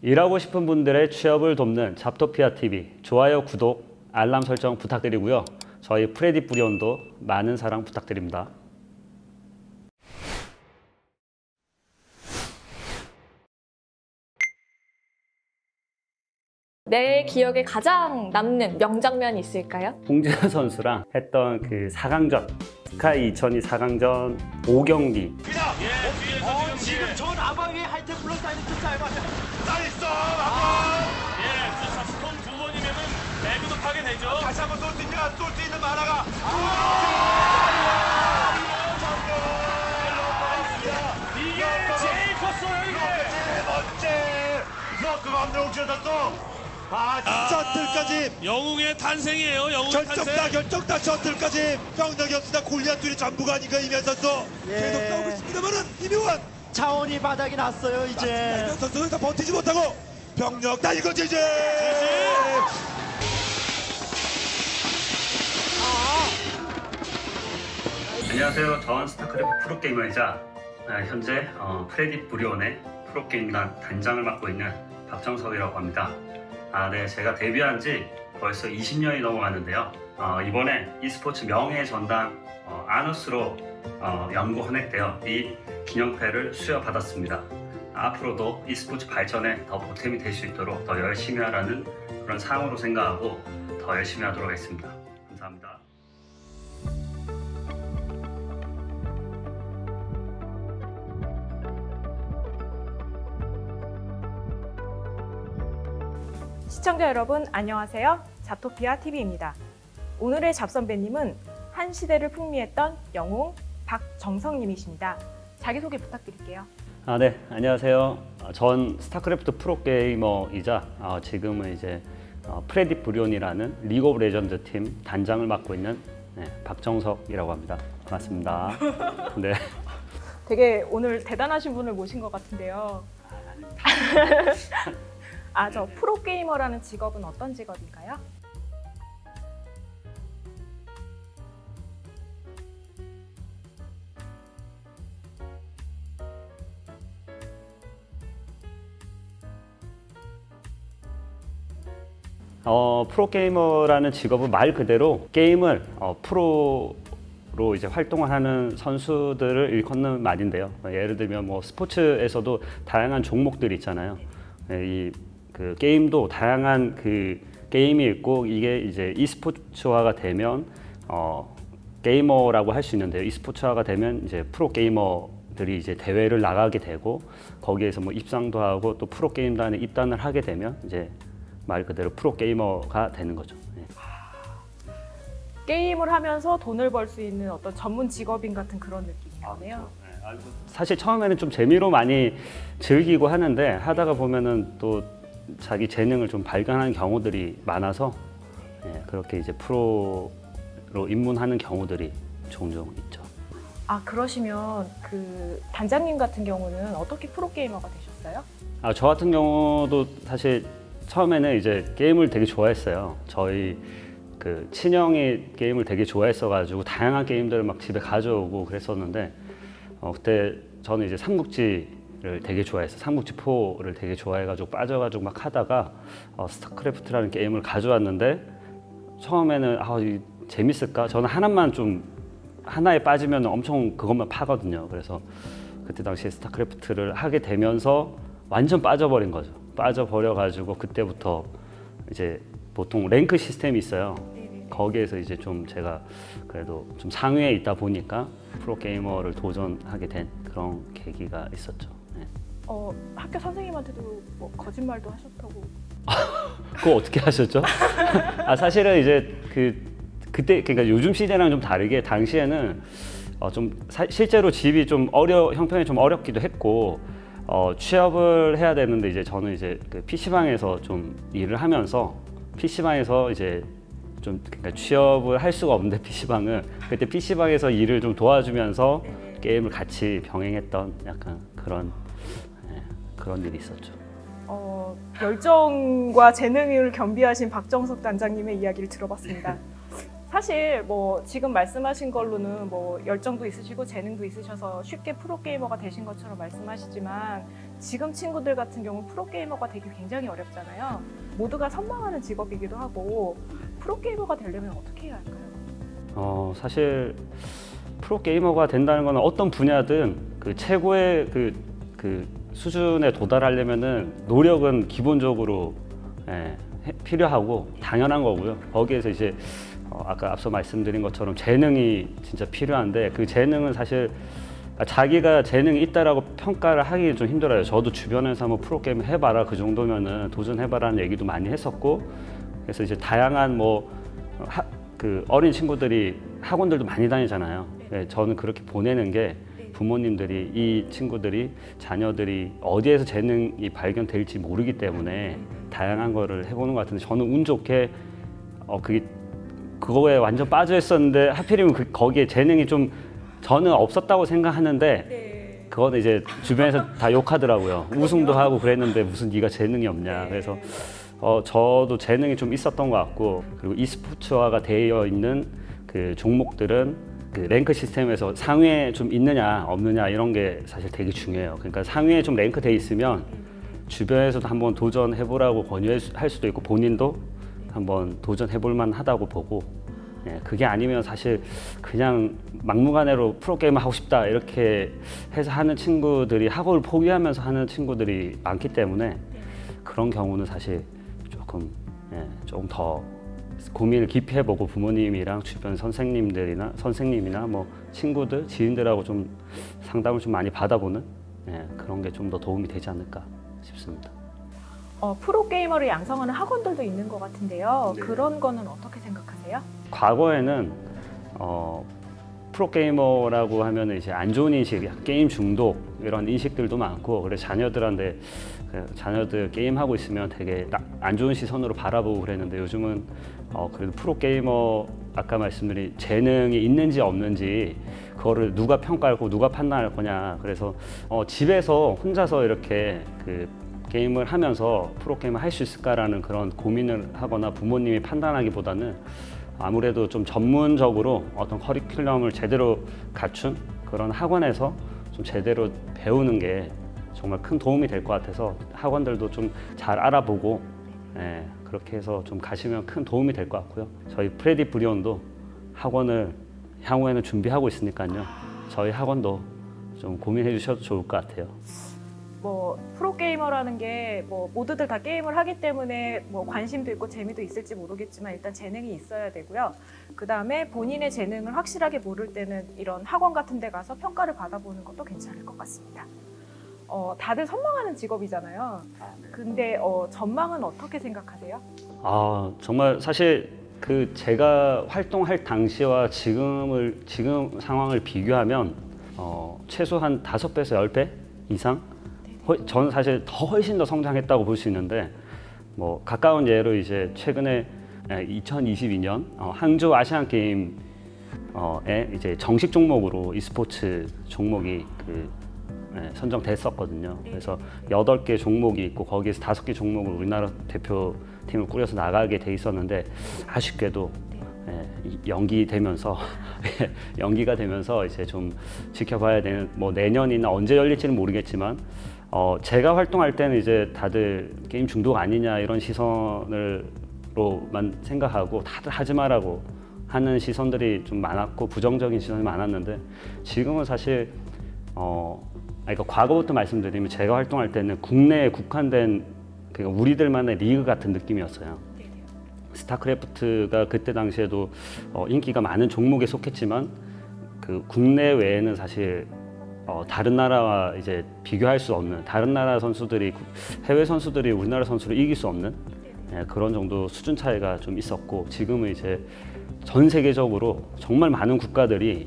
일하고 싶은 분들의 취업을 돕는 잡토피아 TV 좋아요, 구독, 알람 설정 부탁드리고요. 저희 프레디 브리온도 많은 사랑 부탁드립니다. 내 기억에 가장 남는 명장면이 있을까요? 홍진호 선수랑 했던 그 4강전, 스카이 2002 4강전 5경기. 지금 전 아바위에 하이템 플러스 아이템 잘 있어 아바. 자, 스톰 두 번이면은 레그도 파게 되죠. 다시 한번 쏠 수 있냐? 쏠 수 있는 만화가. 이게 제일 컸어요, 이게. 세 번째. 럭크 감독 주셨어. 셔틀까지 영웅의 탄생이에요, 영웅의 탄생. 결정다 셔틀까지 병력이 없으나 골리앗들이 전부가 아닌가 이면서도 계속 싸우고 있습니다만은 이명환 차원이 바닥이 났어요 이제. 선수는 다 버티지 못하고 병력 다 이거지 이제. 안녕하세요. 전 스타크래프트 프로게이머이자 현재 프레디 브리온의 프로게임단 단장을 맡고 있는 박정석이라고 합니다. 네, 제가 데뷔한 지 벌써 20년이 넘어갔는데요. 이번에 e스포츠 명예 전당 아누스로 연구 헌액되어 이 기념패를 수여받았습니다. 앞으로도 e스포츠 발전에 더 보탬이 될 수 있도록 더 열심히 하라는 그런 상으로 생각하고 더 열심히 하도록 하겠습니다. 감사합니다. 시청자 여러분 안녕하세요. 잡토피아 TV입니다. 오늘의 잡선배님은 한 시대를 풍미했던 영웅 박정석님이십니다. 자기소개 부탁드릴게요. 네, 안녕하세요. 전 스타크래프트 프로게이머이자 지금은 이제 프레디 브리온이라는 리그 오브 레전드 팀 단장을 맡고 있는 박정석이라고 합니다. 반갑습니다. 네. 되게 오늘 대단하신 분을 모신 것 같은데요. 저 프로게이머라는 직업은 어떤 직업인가요? 프로게이머라는 직업은 말 그대로 게임을 프로로 이제 활동을 하는 선수들을 일컫는 말인데요. 예를 들면 뭐 스포츠에서도 다양한 종목들이 있잖아요. 그 게임도 다양한 그 게임이 있고 이게 이제 e스포츠화가 되면 게이머라고 할 수 있는데요. e스포츠화가 되면 이제 프로 게이머들이 이제 대회를 나가게 되고 거기에서 뭐 입상도 하고 또 프로 게임단에 입단을 하게 되면 이제 말 그대로 프로 게이머가 되는 거죠. 네. 게임을 하면서 돈을 벌 수 있는 어떤 전문 직업인 같은 그런 느낌이네요. 사실 처음에는 좀 재미로 많이 즐기고 하는데 하다가 보면은 또 자기 재능을 좀 발견하는 경우들이 많아서 그렇게 이제 프로로 입문하는 경우들이 종종 있죠. 그러시면 그 단장님 같은 경우는 어떻게 프로게이머가 되셨어요? 저 같은 경우도 사실 처음에는 이제 게임을 되게 좋아했어요. 저희 그 친형이 게임을 되게 좋아했어가지고 다양한 게임들을 막 집에 가져오고 그랬었는데 그때 저는 이제 삼국지를 되게 좋아했어요. 삼국지 4를 되게 좋아해가지고 빠져가지고 막 하다가 스타크래프트라는 게임을 가져왔는데 처음에는 재밌을까? 저는 하나에 빠지면 엄청 그것만 파거든요. 그래서 그때 당시에 스타크래프트를 하게 되면서 완전 빠져버린 거죠. 빠져버려가지고 그때부터 이제 보통 랭크 시스템이 있어요. 거기에서 이제 좀 제가 그래도 좀 상위에 있다 보니까 프로게이머를 도전하게 된 그런 계기가 있었죠. 네. 학교 선생님한테도 뭐 거짓말도 하셨다고. 그거 어떻게 하셨죠? 사실은 이제 그때 그러니까 요즘 시대랑 좀 다르게 당시에는 실제로 집이 좀 형편이 좀 어렵기도 했고 취업을 해야 되는데 이제 저는 이제 그 PC방에서 좀 일을 하면서 PC방에서 이제 좀 그러니까 취업을 할 수가 없는데 PC방을 그때 PC방에서 일을 좀 도와주면서 게임을 같이 병행했던 약간 그런 일이 있었죠. 열정과 재능을 겸비하신 박정석 단장님의 이야기를 들어봤습니다. 사실 뭐 지금 말씀하신 걸로는 뭐 열정도 있으시고 재능도 있으셔서 쉽게 프로게이머가 되신 것처럼 말씀하시지만 지금 친구들 같은 경우 프로게이머가 되기 굉장히 어렵잖아요. 모두가 선망하는 직업이기도 하고 프로게이머가 되려면 어떻게 해야 할까요? 사실 프로게이머가 된다는 건 어떤 분야든 그 최고의 그 수준에 도달하려면은 노력은 기본적으로 필요하고 당연한 거고요. 거기에서 이제 아까 앞서 말씀드린 것처럼 재능이 진짜 필요한데 그 재능은 사실 자기가 재능이 있다라고 평가를 하기 좀 힘들어요. 저도 주변에서 뭐 프로게임 해봐라 그 정도면은 도전해봐라는 얘기도 많이 했었고 그래서 이제 다양한 그 어린 친구들이 학원들도 많이 다니잖아요. 네, 저는 그렇게 보내는 게 부모님들이 이 친구들이 자녀들이 어디에서 재능이 발견될지 모르기 때문에 다양한 거를 해보는 것 같은데 저는 운 좋게 그거에 완전 빠져 있었는데 하필이면 거기에 재능이 좀 저는 없었다고 생각하는데 그거는 이제 주변에서 다 욕하더라고요. 우승도 하고 그랬는데 무슨 네가 재능이 없냐. 그래서 저도 재능이 좀 있었던 것 같고 그리고 e스포츠화가 되어 있는 그 종목들은 그 랭크 시스템에서 상위에 좀 있느냐 없느냐 이런 게 사실 되게 중요해요. 그러니까 상위에 좀 랭크 돼 있으면 주변에서도 한번 도전해보라고 권유할 수도 있고 본인도 한번 도전해볼 만하다고 보고 그게 아니면 사실 그냥 막무가내로 프로게이머 하고 싶다 이렇게 해서 하는 친구들이 학업을 포기하면서 하는 친구들이 많기 때문에 그런 경우는 사실 조금 더 고민을 깊이 해보고 부모님이랑 주변 선생님이나 뭐 친구들, 지인들하고 좀 상담을 좀 많이 받아보는 그런 게 좀 더 도움이 되지 않을까 싶습니다. 프로게이머를 양성하는 학원들도 있는 것 같은데요. 네. 그런 거는 어떻게 생각하세요? 과거에는 프로게이머라고 하면 이제 안 좋은 인식, 게임 중독 이런 인식들도 많고 그래서 자녀들 게임하고 있으면 되게 안 좋은 시선으로 바라보고 그랬는데 요즘은 그래도 프로게이머 아까 말씀드린 재능이 있는지 없는지 그거를 누가 평가하고 누가 판단할 거냐. 그래서 집에서 혼자서 이렇게 그 게임을 하면서 프로게임을 할 수 있을까라는 그런 고민을 하거나 부모님이 판단하기보다는 아무래도 좀 전문적으로 어떤 커리큘럼을 제대로 갖춘 그런 학원에서 좀 제대로 배우는 게 정말 큰 도움이 될 것 같아서 학원들도 좀 잘 알아보고 그렇게 해서 좀 가시면 큰 도움이 될 것 같고요. 저희 프레디 브리온도 학원을 향후에는 준비하고 있으니까요. 저희 학원도 좀 고민해 주셔도 좋을 것 같아요. 프로게이머라는 게 모두들 다 게임을 하기 때문에 관심도 있고 재미도 있을지 모르겠지만 일단 재능이 있어야 되고요. 그 다음에 본인의 재능을 확실하게 모를 때는 이런 학원 같은 데 가서 평가를 받아보는 것도 괜찮을 것 같습니다. 다들 선망하는 직업이잖아요. 근데 전망은 어떻게 생각하세요? 정말 사실 제가 활동할 당시와 지금 상황을 비교하면 최소한 5배에서 10배 이상 저는 사실 훨씬 더 성장했다고 볼 수 있는데 가까운 예로 이제 최근에 2022년 항저우 아시안 게임에 이제 정식 종목으로 e스포츠 종목이 선정됐었거든요. 그래서 8개 종목이 있고 거기에서 5개 종목을 우리나라 대표팀을 꾸려서 나가게 돼 있었는데 아쉽게도 연기가 되면서 이제 좀 지켜봐야 되는 내년이나 언제 열릴지는 모르겠지만 제가 활동할 때는 이제 다들 게임 중독 아니냐 이런 시선으로만 생각하고 다들 하지 마라고 하는 시선들이 좀 많았고 부정적인 시선이 많았는데 지금은 사실 그러니까 과거부터 말씀드리면 제가 활동할 때는 국내에 국한된 그러니까 우리들만의 리그 같은 느낌이었어요. 스타크래프트가 그때 당시에도 인기가 많은 종목에 속했지만 그 국내 외에는 사실 다른 나라와 이제 비교할 수 없는 다른 나라 선수들이 해외 선수들이 우리나라 선수를 이길 수 없는 그런 정도 수준 차이가 좀 있었고 지금은 이제 전 세계적으로 정말 많은 국가들이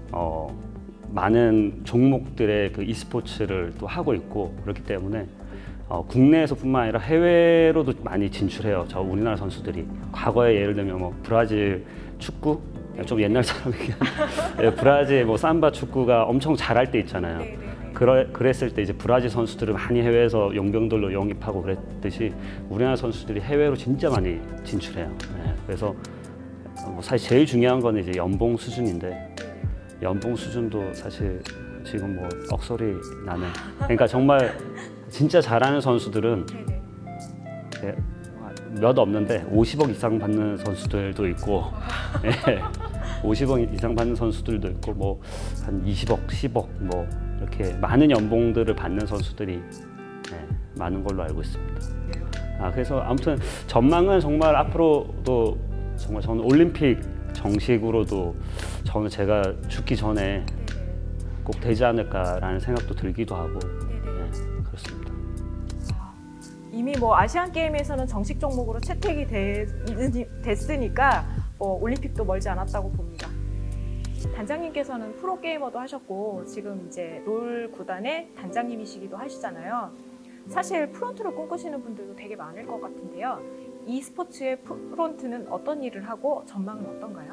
많은 종목들의 그 e스포츠를 또 하고 있고 그렇기 때문에 국내에서뿐만 아니라 해외로도 많이 진출해요. 저 우리나라 선수들이 과거에 예를 들면 브라질 축구 좀 옛날 사람이긴 한데 브라질 삼바 축구가 엄청 잘할 때 있잖아요. 그랬을 때 이제 브라질 선수들을 많이 해외에서 용병들로 영입하고 그랬듯이 우리나라 선수들이 해외로 진짜 많이 진출해요. 그래서 사실 제일 중요한 건 이제 연봉 수준인데 연봉 수준도 사실 지금 억소리 나는. 그러니까 정말 진짜 잘하는 선수들은 네네. 몇 없는데 50억 이상 받는 선수들도 있고 예, 50억 이상 받는 선수들도 있고 뭐 한 20억, 10억 뭐 이렇게 많은 연봉들을 받는 선수들이 많은 걸로 알고 있습니다. 그래서 아무튼 전망은 정말 앞으로도 정말 저는 올림픽 정식으로도 저는 제가 죽기 전에 꼭 되지 않을까라는 생각도 들기도 하고 그렇습니다. 이미 뭐 아시안 게임에서는 정식 종목으로 채택이 됐으니까 올림픽도 멀지 않았다고 봅니다. 단장님께서는 프로 게이머도 하셨고 지금 이제 롤 구단의 단장님이시기도 하시잖아요. 사실 프론트를 꿈꾸시는 분들도 되게 많을 것 같은데요. e스포츠의 프론트는 어떤 일을 하고 전망은 어떤가요?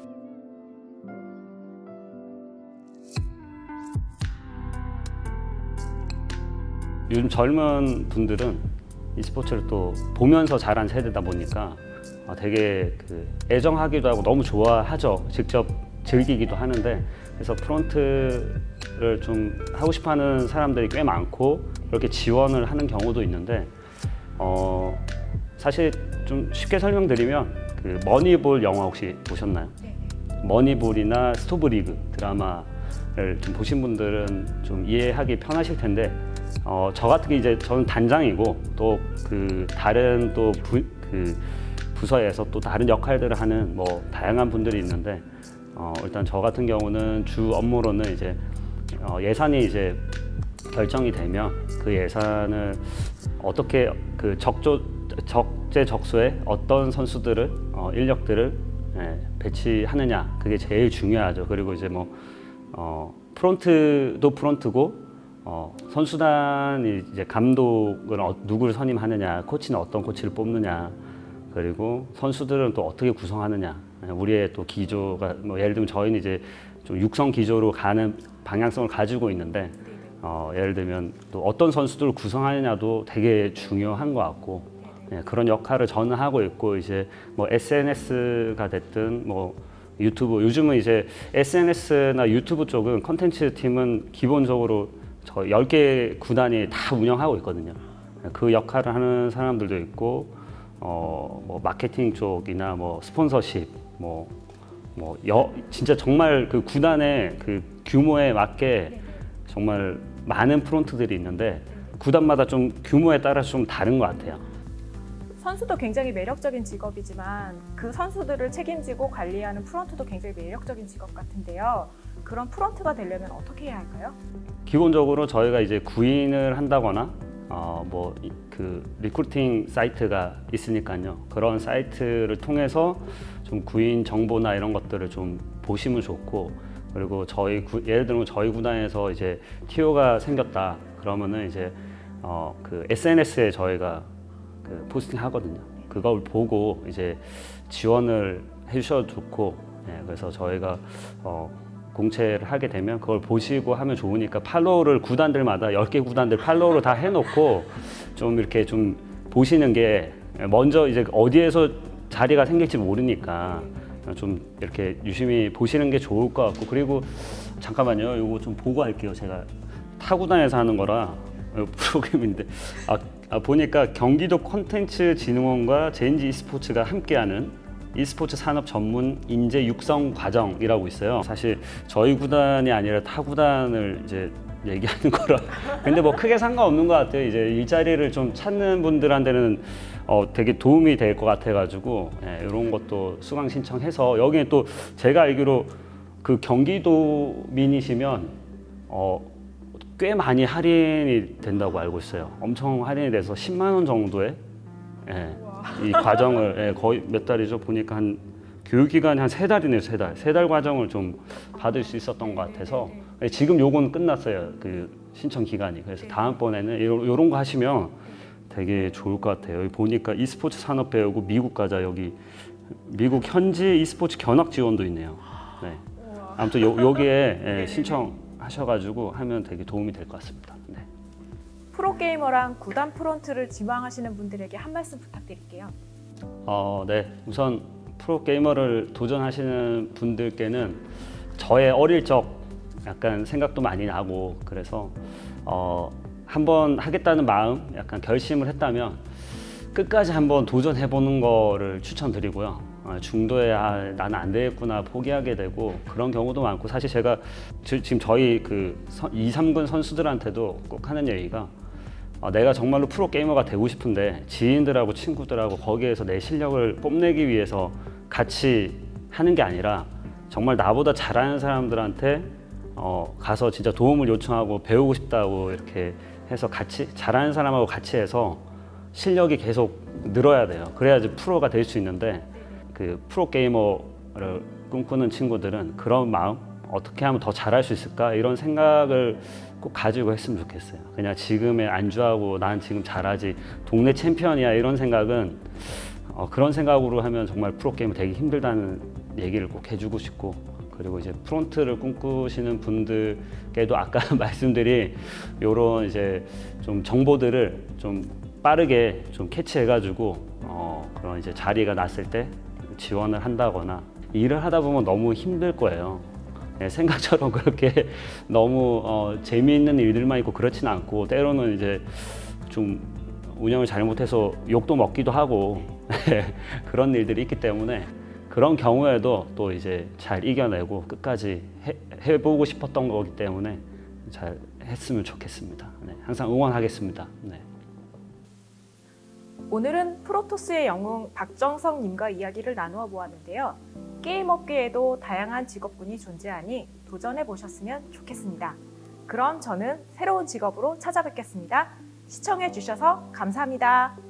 요즘 젊은 분들은 e스포츠를 또 보면서 자란 세대다 보니까 되게 애정하기도 하고 너무 좋아하죠. 직접 즐기기도 하는데 그래서 프론트를 좀 하고 싶어하는 사람들이 꽤 많고 그렇게 지원을 하는 경우도 있는데 사실 좀 쉽게 설명드리면 머니볼 영화 혹시 보셨나요? 머니볼이나 스토브리그 드라마를 좀 보신 분들은 좀 이해하기 편하실 텐데 저 같은 게 이제 저는 단장이고 또 다른 또 부서에서 또 다른 역할들을 하는 뭐 다양한 분들이 있는데 일단 저 같은 경우는 주 업무로는 이제 예산이 이제 결정이 되면 그 예산을 어떻게 적재적소에 어떤 선수들을 인력들을 배치하느냐 그게 제일 중요하죠. 그리고 이제 뭐 프론트도 프론트고 선수단이 이제 감독은 누구를 선임하느냐, 코치는 어떤 코치를 뽑느냐, 그리고 선수들은 또 어떻게 구성하느냐. 우리의 또 기조가 뭐 예를 들면 저희는 이제 좀 육성 기조로 가는 방향성을 가지고 있는데 예를 들면 또 어떤 선수들을 구성하느냐도 되게 중요한 것 같고 그런 역할을 저는 하고 있고 이제 뭐 SNS가 됐든 뭐 유튜브 요즘은 이제 SNS나 유튜브 쪽은 컨텐츠 팀은 기본적으로 저 10개 구단이 다 운영하고 있거든요. 그 역할을 하는 사람들도 있고 뭐 마케팅 쪽이나 뭐 스폰서십 진짜 정말 그 구단의 그 규모에 맞게 정말 많은 프론트들이 있는데 구단마다 좀 규모에 따라서 좀 다른 것 같아요. 선수도 굉장히 매력적인 직업이지만 그 선수들을 책임지고 관리하는 프론트도 굉장히 매력적인 직업 같은데요. 그런 프론트가 되려면 어떻게 해야 할까요? 기본적으로 저희가 이제 구인을 한다거나 리크루팅 사이트가 있으니까요. 그런 사이트를 통해서 좀 구인 정보나 이런 것들을 좀 보시면 좋고 그리고 예를 들면 저희 구단에서 이제 TO가 생겼다 그러면은 이제 SNS에 저희가 포스팅 하거든요. 그걸 보고 이제 지원을 해주셔도 좋고 그래서 저희가 공채를 하게 되면 그걸 보시고 하면 좋으니까 팔로우를 구단들마다 10개 구단들 팔로우를 다 해놓고 좀 이렇게 좀 보시는 게 먼저 이제 어디에서 자리가 생길지 모르니까 좀 이렇게 유심히 보시는 게 좋을 것 같고 그리고 잠깐만요. 이거 좀 보고 할게요. 제가 타구단에서 하는 거라 프로그램인데 보니까 경기도 콘텐츠진흥원과 JNG e스포츠가 함께하는 e스포츠 산업 전문 인재 육성 과정이라고 있어요. 사실 저희 구단이 아니라 타 구단을 이제 얘기하는 거라 근데 뭐 크게 상관없는 것 같아요. 이제 일자리를 좀 찾는 분들한테는 되게 도움이 될 것 같아가지고 이런 것도 수강 신청해서 여기에 또 제가 알기로 그 경기도민이시면 꽤 많이 할인이 된다고 알고 있어요. 엄청 할인이 돼서 10만 원 정도에 이 과정을 거의 몇 달이죠? 보니까 한 교육기간이 한 3달이네요. 3달. 3달 과정을 좀 받을 수 있었던 것 같아서 지금 요건 끝났어요. 그 신청 기간이. 그래서 다음번에는 이런 거 하시면 되게 좋을 것 같아요. 여기 보니까 e스포츠 산업 배우고 미국 가자 여기 미국 현지 e스포츠 견학 지원도 있네요. 네. 아무튼 여기에 신청하셔가지고 하면 되게 도움이 될 것 같습니다. 네. 프로게이머랑 구단 프론트를 지망하시는 분들에게 한 말씀 부탁드릴게요. 네. 우선 프로게이머를 도전하시는 분들께는 저의 어릴 적 약간 생각도 많이 나고 그래서 한번 하겠다는 마음, 약간 결심을 했다면 끝까지 한번 도전해보는 거를 추천드리고요. 중도에 나는 안 되겠구나 포기하게 되고 그런 경우도 많고, 사실 제가 지금 저희 그 2, 3군 선수들한테도 꼭 하는 얘기가, 내가 정말로 프로게이머가 되고 싶은데 지인들하고 친구들하고 거기에서 내 실력을 뽐내기 위해서 같이 하는 게 아니라 정말 나보다 잘하는 사람들한테 가서 진짜 도움을 요청하고 배우고 싶다고 이렇게 해서 같이 잘하는 사람하고 같이 해서 실력이 계속 늘어야 돼요. 그래야지 프로가 될 수 있는데, 그 프로게이머를 꿈꾸는 친구들은 그런 마음, 어떻게 하면 더 잘할 수 있을까 이런 생각을 꼭 가지고 했으면 좋겠어요. 그냥 지금에 안주하고 난 지금 잘하지, 동네 챔피언이야 이런 생각은, 그런 생각으로 하면 정말 프로게이머 되기 힘들다는 얘기를 꼭 해주고 싶고, 그리고 이제 프론트를 꿈꾸시는 분들께도 아까 말씀드린 이런 이제 좀 정보들을 좀 빠르게 좀 캐치해가지고 그런 이제 자리가 났을 때 지원을 한다거나, 일을 하다 보면 너무 힘들 거예요. 생각처럼 그렇게 너무 재미있는 일들만 있고 그렇지는 않고, 때로는 이제 좀 운영을 잘못해서 욕도 먹기도 하고 그런 일들이 있기 때문에, 그런 경우에도 또 이제 잘 이겨내고 끝까지 해보고 싶었던 거기 때문에 잘 했으면 좋겠습니다. 네, 항상 응원하겠습니다. 네. 오늘은 프로토스의 영웅 박정석 님과 이야기를 나누어 보았는데요. 게임 업계에도 다양한 직업군이 존재하니 도전해 보셨으면 좋겠습니다. 그럼 저는 새로운 직업으로 찾아뵙겠습니다. 시청해 주셔서 감사합니다.